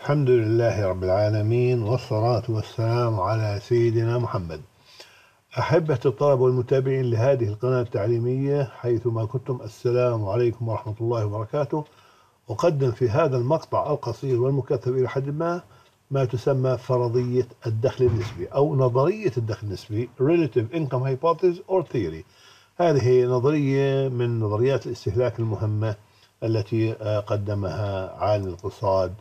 الحمد لله رب العالمين، والصلاة والسلام على سيدنا محمد. أحبة الطلبة والمتابعين لهذه القناة التعليمية حيثما كنتم، السلام عليكم ورحمة الله وبركاته. أقدم في هذا المقطع القصير والمكثف إلى حد ما تسمى فرضية الدخل النسبي أو نظرية الدخل النسبي Relative Income Hypothesis or Theory. هذه نظرية من نظريات الاستهلاك المهمة التي قدمها عالم الاقتصاد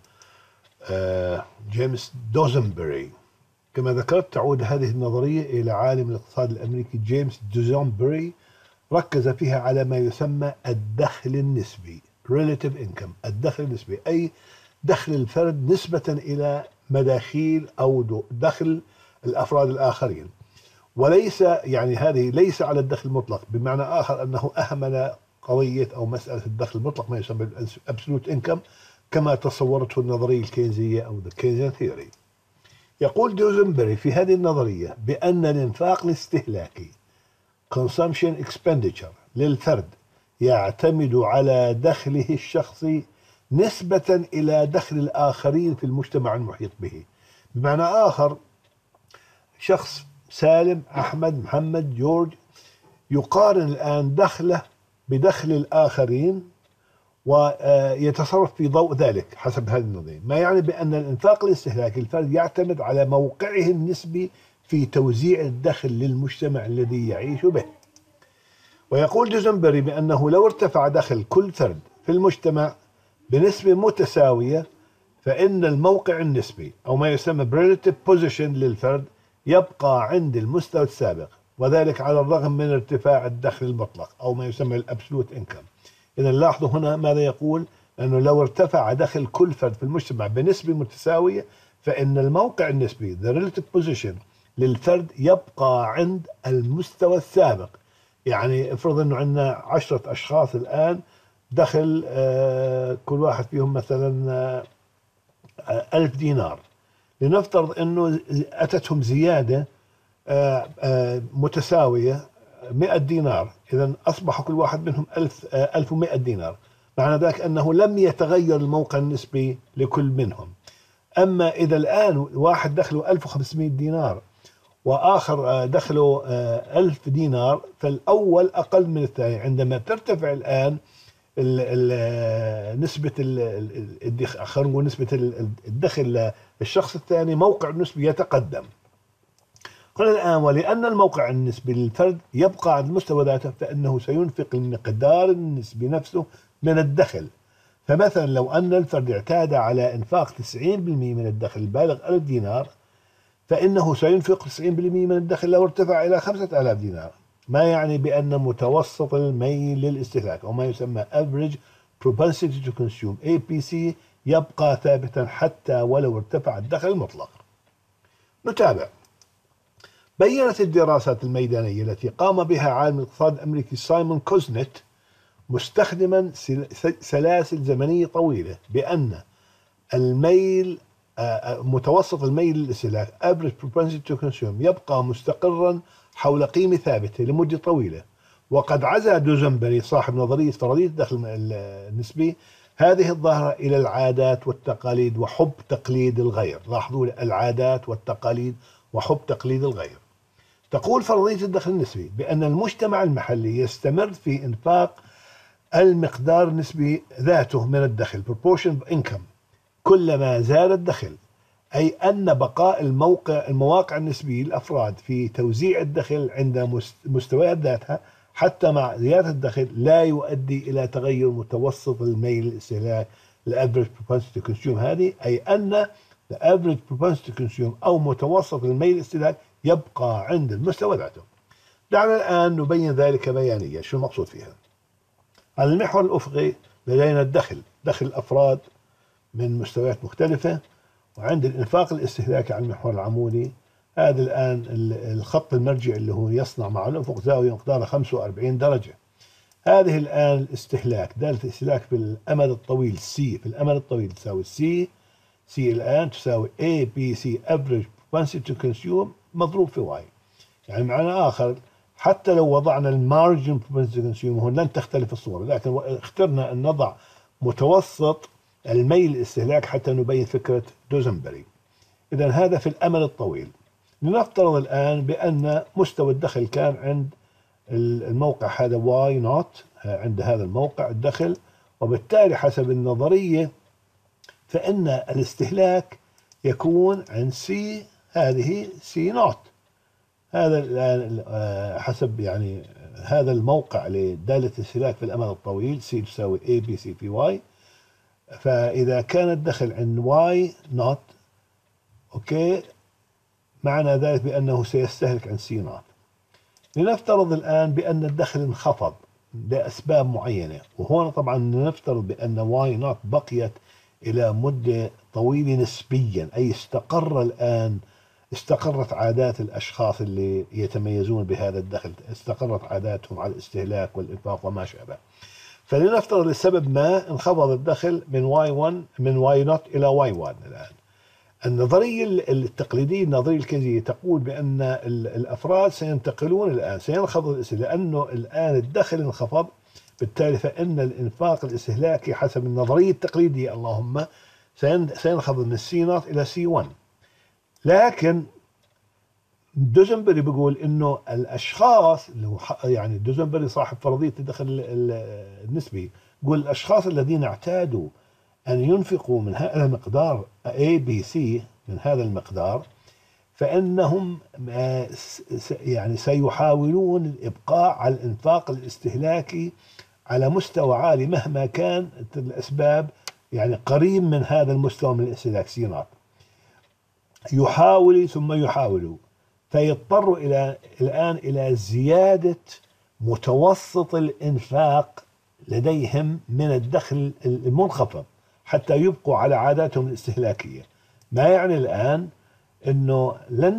جيمس دوزنبري. كما ذكرت، تعود هذه النظرية إلى عالم الاقتصاد الأمريكي جيمس دوزنبري، ركز فيها على ما يسمى الدخل النسبي Relative Income. الدخل النسبي أي دخل الفرد نسبة إلى مداخيل أو دخل الأفراد الآخرين، وليس يعني هذه ليس على الدخل المطلق، بمعنى آخر أنه أهمل قضية أو مسألة الدخل المطلق، ما يسمى Absolute Income كما تصورته النظرية الكينزية أو The Keynesian Theory. يقول دوزنبري في هذه النظرية بأن الإنفاق الاستهلاكي Consumption Expenditure للفرد يعتمد على دخله الشخصي نسبة إلى دخل الآخرين في المجتمع المحيط به. بمعنى آخر، شخص سالم، أحمد، محمد، جورج، يقارن الآن دخله بدخل الآخرين ويتصرف في ضوء ذلك حسب هذه النظرية، ما يعني بأن الإنفاق الاستهلاكي الفرد يعتمد على موقعه النسبي في توزيع الدخل للمجتمع الذي يعيش به. ويقول دوزنبري بأنه لو ارتفع دخل كل فرد في المجتمع بنسبة متساوية، فإن الموقع النسبي أو ما يسمى relative position للفرد يبقى عند المستوى السابق، وذلك على الرغم من ارتفاع الدخل المطلق أو ما يسمى الأبسولوت إنكم. إذا لاحظوا هنا ماذا يقول؟ أنه لو ارتفع دخل كل فرد في المجتمع بنسبة متساوية، فإن الموقع النسبي the relative position للفرد يبقى عند المستوى السابق. يعني افرض أنه عندنا 10 أشخاص الآن دخل كل واحد فيهم مثلا 1000 دينار، لنفترض أنه أتتهم زيادة متساوية 100 دينار، إذا أصبح كل واحد منهم 1100 دينار. معنى ذلك أنه لم يتغير الموقع النسبي لكل منهم. أما إذا الآن واحد دخله 1500 دينار وآخر دخله 1000 دينار، فالأول أقل من الثاني. عندما ترتفع الآن نسبة خلينا نقول نسبة الدخل للشخص الثاني، موقع النسبي يتقدم. قل الآن، ولأن الموقع النسبي للفرد يبقى على المستوى ذاته، فإنه سينفق المقدار النسبي نفسه من الدخل. فمثلا لو أن الفرد اعتاد على إنفاق 90% من الدخل البالغ 1000 دينار، فإنه سينفق 90% من الدخل لو ارتفع إلى 5000 دينار. ما يعني بأن متوسط الميل للاستهلاك أو ما يسمى Average Propensity to Consume APC يبقى ثابتا حتى ولو ارتفع الدخل المطلق. نتابع. بيّنت الدراسات الميدانية التي قام بها عالم الاقتصاد الأمريكي سايمون كوزنيت مستخدما سلاسل زمنية طويلة بأن الميل متوسط الميل للاستهلاك Average Propensity to Consume يبقى مستقرا حول قيمة ثابتة لمدة طويلة. وقد عزا دوزنبري صاحب نظرية فرضية الدخل النسبي هذه الظاهرة إلى العادات والتقاليد وحب تقليد الغير. لاحظوا، العادات والتقاليد وحب تقليد الغير. تقول فرضية الدخل النسبي بأن المجتمع المحلي يستمر في إنفاق المقدار النسبي ذاته من الدخل Proportion of Income كلما زاد الدخل، أي أن بقاء المواقع النسبية للأفراد في توزيع الدخل عند مستويات ذاتها حتى مع زيادة الدخل لا يؤدي إلى تغير متوسط الميل للاستهلاك Average Propensity to Consume. هذه أي أن Average Propensity to Consume أو متوسط الميل للاستهلاك يبقى عند المستوى ذاته. دعنا الآن نبين ذلك بيانيا. شو المقصود فيها؟ على المحور الأفقي لدينا دخل الأفراد من مستويات مختلفة، وعند الإنفاق الاستهلاكي على المحور العمودي. هذا الآن الخط المرجع اللي هو يصنع مع الأفق زاوية مقدارها 45 درجة. هذه الآن الاستهلاك، دالة الاستهلاك في الأمد الطويل C، في الأمد الطويل تساوي C الآن تساوي APC Average Propensity to Consume مضروب في Y. يعني معنى آخر، حتى لو وضعنا المارجن Propensity to Consume هون لن تختلف الصورة، لكن اخترنا أن نضع متوسط الميل للاستهلاك حتى نبين فكرة دوزنبري. إذا هذا في الأمل الطويل. لنفترض الآن بأن مستوى الدخل كان عند الموقع هذا واي نوت، عند هذا الموقع الدخل، وبالتالي حسب النظرية فإن الاستهلاك يكون عند سي، هذه سي نوت. هذا الآن حسب يعني هذا الموقع لدالة الاستهلاك في الأمل الطويل، سي تساوي A B C في Y. فإذا كان الدخل عند Y نوت أوكي، معنى ذلك بأنه سيستهلك عند سي نوت. لنفترض الآن بأن الدخل انخفض لأسباب معينة، وهون طبعا نفترض بأن واي نوت بقيت إلى مدة طويلة نسبيا، أي استقرت عادات الأشخاص اللي يتميزون بهذا الدخل، استقرت عاداتهم على الاستهلاك والإنفاق وما شابه. فلنفترض لسبب ما انخفض الدخل من واي نوت إلى واي 1. الآن النظرية التقليدية، النظرية الكينزية، تقول بأن الأفراد سينتقلون الآن، سينخفض الاستهلاك لأنه الآن الدخل انخفض، بالتالي فإن الإنفاق الاستهلاكي حسب النظرية التقليدية اللهم سينخفض من سي نوت إلى سي 1. لكن دوزنبري بيقول إنه الأشخاص اللي هو يعني دوزنبري صاحب فرضية الدخل النسبي، يقول الأشخاص الذين اعتادوا أن ينفقوا من هذا المقدار ABC، من هذا المقدار، فإنهم يعني سيحاولون الإبقاء على الإنفاق الاستهلاكي على مستوى عالي مهما كانت الأسباب، يعني قريب من هذا المستوى من الاستهلاك سي نوت. يحاولوا ثم يحاولوا، فيضطروا الآن إلى زيادة متوسط الإنفاق لديهم من الدخل المنخفض حتى يبقوا على عاداتهم الاستهلاكية. ما يعني الآن انه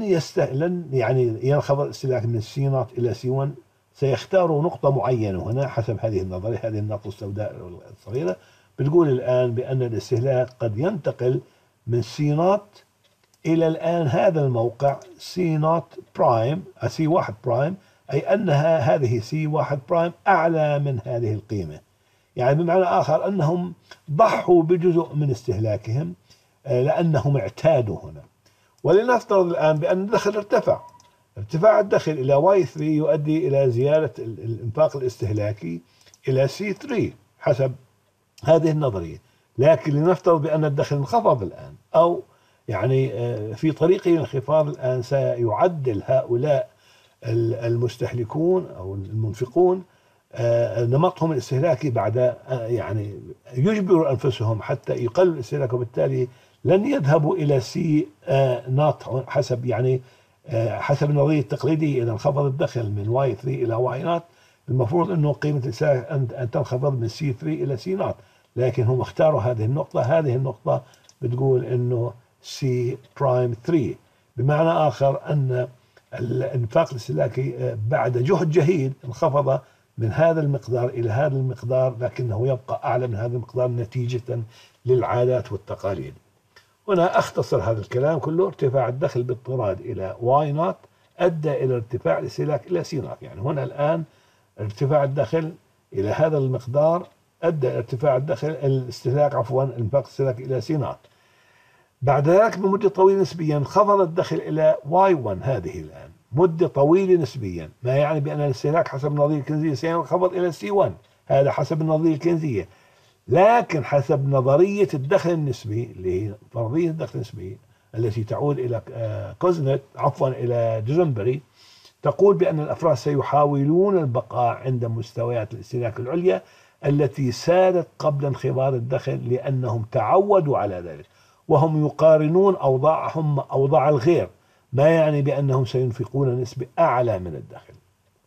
لن يعني ينخفض الاستهلاك من سي نوت الى سي 1، سيختاروا نقطة معينة هنا حسب هذه النظرية، هذه النقطة السوداء الصغيرة بتقول الآن بأن الاستهلاك قد ينتقل من سي نوت إلى الآن هذا الموقع سي نوت برايم، سي 1 برايم، أي أنها هذه سي 1 برايم أعلى من هذه القيمة. يعني بمعنى آخر أنهم ضحوا بجزء من استهلاكهم لأنهم اعتادوا هنا. ولنفترض الآن بأن الدخل ارتفاع الدخل إلى واي 3 يؤدي إلى زيادة الإنفاق الاستهلاكي إلى سي 3 حسب هذه النظرية. لكن لنفترض بأن الدخل انخفض الآن، أو يعني في طريقه الانخفاض الآن، سيعدل هؤلاء المستهلكون أو المنفقون نمطهم الاستهلاكي بعد يعني يجبروا أنفسهم حتى يقللوا الاستهلاك، وبالتالي لن يذهبوا إلى سي نوت حسب يعني حسب النظرية التقليدية. إذا انخفض الدخل من واي 3 إلى واي نوت، المفروض أنه قيمة الاستهلاك أن تنخفض من سي 3 إلى سي نوت، لكن هم اختاروا هذه النقطة. هذه النقطة بتقول أنه سي برايم 3، بمعنى آخر أن الانفاق الاستهلاكي بعد جهد جهيد انخفض من هذا المقدار إلى هذا المقدار، لكنه يبقى أعلى من هذا المقدار نتيجة للعادات والتقاليد. هنا أختصر هذا الكلام كله. ارتفاع الدخل باضطراد إلى واي نوت أدى إلى ارتفاع الاستهلاك إلى سي نوت. يعني هنا الآن ارتفاع الدخل إلى هذا المقدار أدى إلى ارتفاع الدخل الاستهلاك الانفاق الاستهلاكي إلى سي نوت. بعد ذلك بمدة طويلة نسبيا انخفض الدخل إلى واي 1. هذه الآن مدة طويلة نسبيا، ما يعني بأن الاستهلاك حسب النظرية الكينزية سينخفض إلى سي 1، هذا حسب النظرية الكينزية. لكن حسب نظرية الدخل النسبي اللي هي فرضية الدخل النسبي التي تعود إلى إلى دوزنبري، تقول بأن الأفراد سيحاولون البقاء عند مستويات الاستهلاك العليا التي سادت قبل انخفاض الدخل، لأنهم تعودوا على ذلك، وهم يقارنون أوضاعهم أوضاع الغير، ما يعني بأنهم سينفقون نسبة أعلى من الدخل.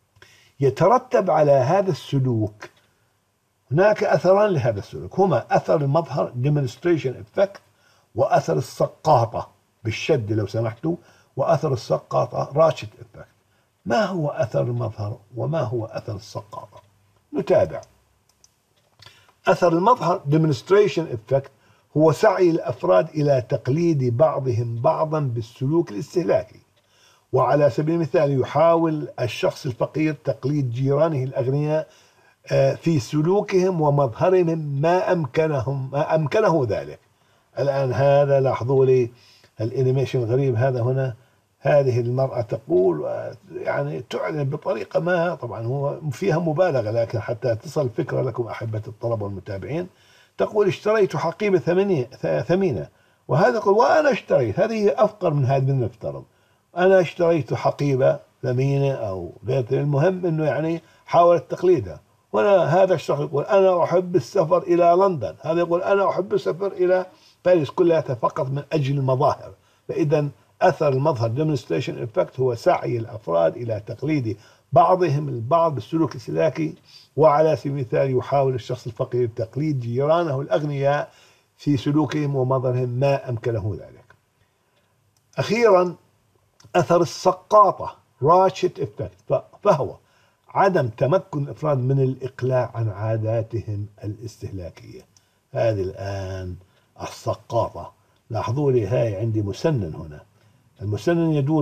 يترتب على هذا السلوك هناك أثران لهذا السلوك، هما أثر المظهر demonstration effect، وأثر السقاطة بالشد لو سمحتوا، وأثر السقاطة ratchet effect. ما هو أثر المظهر وما هو أثر السقاطة؟ نتابع. أثر المظهر demonstration effect هو سعي الأفراد إلى تقليد بعضهم بعضا بالسلوك الاستهلاكي. وعلى سبيل المثال يحاول الشخص الفقير تقليد جيرانه الأغنياء في سلوكهم ومظهرهم ما أمكنه ذلك. الآن هذا لاحظوا لي الانيميشن الغريب هذا هنا. هذه المرأة تقول يعني تعلن بطريقة ما، طبعا هو فيها مبالغة لكن حتى تصل الفكرة لكم أحبة الطلبة والمتابعين، تقول اشتريت حقيبة ثمينة، وهذا يقول وأنا اشتريت، هذه أفقر من هذا من المفترض، أنا اشتريت حقيبة ثمينة أو غير، المهم أنه يعني حاول تقليدها. وأنا هذا الشخص يقول أنا أحب السفر إلى لندن، هذا يقول أنا أحب السفر إلى باريس، كلها فقط من أجل المظاهر. فإذا أثر المظهر demonstration effect هو سعي الأفراد إلى تقليد بعضهم البعض بالسلوك الاستهلاكي. وعلى سبيل المثال يحاول الشخص الفقير تقليد جيرانه الأغنياء في سلوكهم ومظهرهم ما أمكنه ذلك. أخيرا أثر السقاطة راتشت إفكت، فهو عدم تمكن الأفراد من الإقلاع عن عاداتهم الاستهلاكية. هذه الآن السقاطة، لاحظوا لي هاي عندي مسنن هنا، المسنن يدور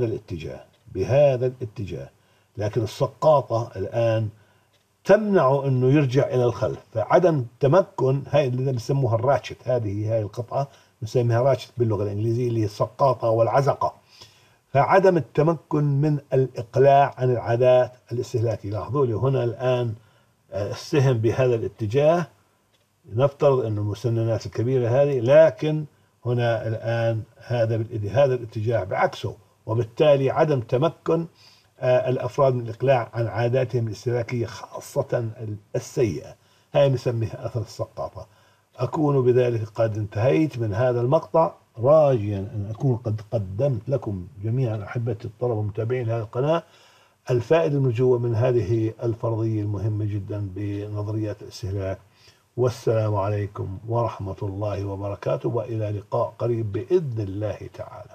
بهذا الاتجاه، لكن السقاطة الآن تمنع أنه يرجع إلى الخلف. فعدم تمكن، هاي اللي بسموها الراتشت، هاي القطعة نسميها راتشت باللغة الإنجليزية اللي هي السقاطة والعزقة. فعدم التمكن من الإقلاع عن العادات الاستهلاكية. لاحظوا لي هنا الآن السهم بهذا الاتجاه، نفترض أن المسننات الكبيرة هذه، لكن هنا الآن هذا الاتجاه بعكسه، وبالتالي عدم تمكن الأفراد من الإقلاع عن عاداتهم الاستهلاكية خاصة السيئة. هاي نسميها أثر السقاطة. أكون بذلك قد انتهيت من هذا المقطع، راجيا أن أكون قد قدمت لكم جميعا أحبتي الطلبة ومتابعين هذه القناة الفائدة المرجوة من هذه الفرضية المهمة جدا بنظريات الاستهلاك. والسلام عليكم ورحمة الله وبركاته، وإلى لقاء قريب بإذن الله تعالى.